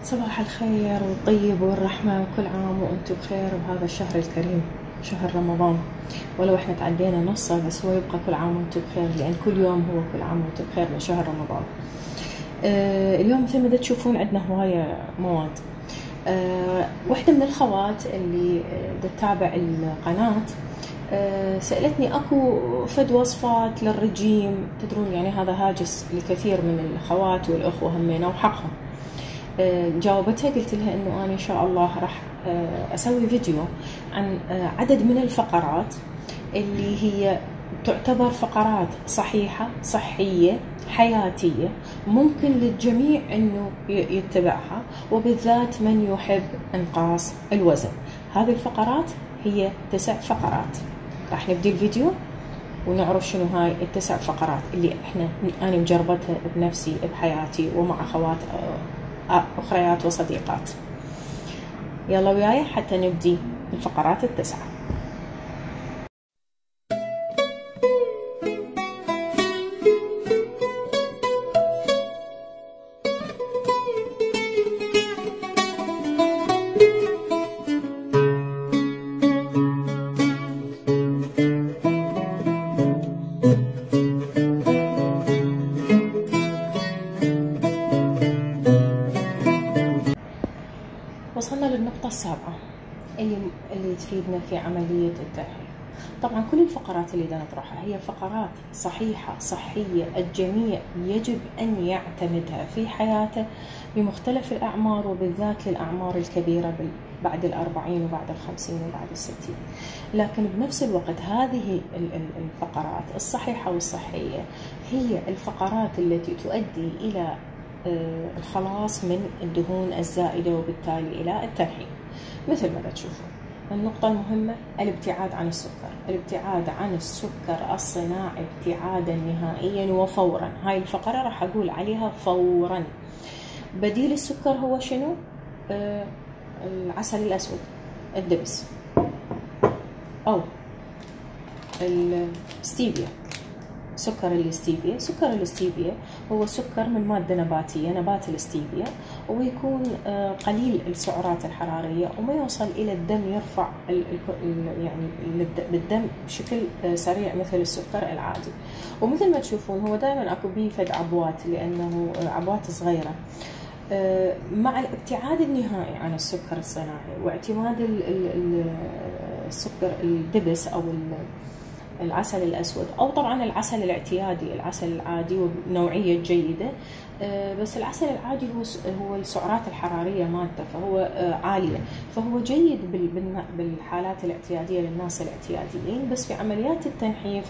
صباح الخير والطيب والرحمة، وكل عام وانتم بخير بهذا الشهر الكريم شهر رمضان. ولو احنا تعدينا نصه بس هو يبقى كل عام وانتم بخير، لان كل يوم هو كل عام وانتم بخير من شهر رمضان. اليوم مثل ما تشوفون عندنا هواية مواد. واحدة من الخوات اللي تتابع القناة سألتني اكو فد وصفات للرجيم، تدرون يعني هذا هاجس لكثير من الخوات والاخوة همينة وحقهم. جاوبتها قلت لها انه انا ان شاء الله راح اسوي فيديو عن عدد من الفقرات اللي هي تعتبر فقرات صحيحة صحية حياتية، ممكن للجميع انه يتبعها، وبالذات من يحب انقاص الوزن. هذه الفقرات هي 9 فقرات. راح نبدي الفيديو ونعرف شنو هاي ال9 فقرات اللي انا مجربتها بنفسي بحياتي ومع اخوات اخريات وصديقات. يلا وياي حتى نبدي الفقرات ال9. وصلنا للنقطة السابعة اللي تفيدنا في عملية الترحيل. طبعا كل الفقرات اللي نطرحها هي فقرات صحيحة صحية، الجميع يجب أن يعتمدها في حياته بمختلف الأعمار، وبالذات للأعمار الكبيرة بعد 40 وبعد 50 وبعد 60. لكن بنفس الوقت هذه الفقرات الصحيحة والصحية هي الفقرات التي تؤدي إلى الخلاص من الدهون الزائدة وبالتالي إلى الترحيل. مثل ما تشوفون النقطة المهمة الابتعاد عن السكر، الابتعاد عن السكر الصناعي ابتعادا نهائيا وفورا. هاي الفقرة راح أقول عليها فورا. بديل السكر هو شنو؟ العسل الأسود، الدبس، أو الستيفيا. سكر الاستيفيا هو سكر من مادة نباتية، نبات الاستيفيا، ويكون قليل السعرات الحرارية وما يوصل إلى الدم، يرفع يعني بالدم بشكل سريع مثل السكر العادي. ومثل ما تشوفون هو دائما اكو بيه فد عبوات، لأنه عبوات صغيرة. مع الابتعاد النهائي عن السكر الصناعي واعتماد السكر الدبس أو العسل الأسود، أو طبعا العسل الاعتيادي، العسل العادي وبنوعية جيدة، بس العسل العادي هو السعرات الحرارية مالته فهو عالية، فهو جيد بالحالات الاعتيادية للناس الاعتياديين، بس في عمليات التنحيف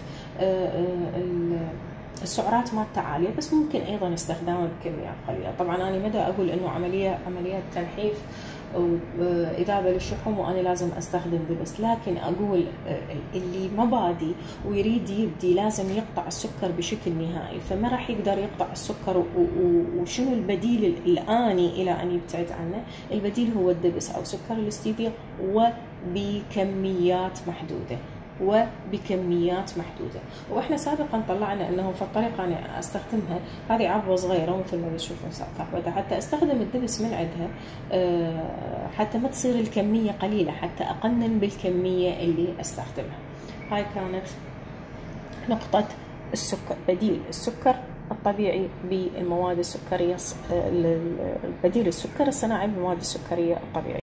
السعرات مالته عالية، بس ممكن أيضا استخدامه بكميات قليلة. طبعا أنا مدى أقول إنه عمليات تنحيف وإذابة للشحوم وأنا لازم أستخدم دبس، لكن أقول اللي ما بادي ويريد يبدي لازم يقطع السكر بشكل نهائي، فما راح يقدر يقطع السكر. وشنو البديل الآني إلى أن يبتعد عنه؟ البديل هو الدبس أو سكر الاستيفيا، وبكميات محدودة. واحنا سابقا طلعنا انه في الطريقة انا استخدمها، هذه عبوة صغيرة ومثل ما تشوفون صاحبتها، حتى استخدم الدبس من عندها حتى ما تصير الكمية قليلة، حتى اقنن بالكمية اللي استخدمها. هاي كانت نقطة السكر، بديل السكر الطبيعي بالمواد السكرية، بديل السكر الصناعي بالمواد السكرية الطبيعية.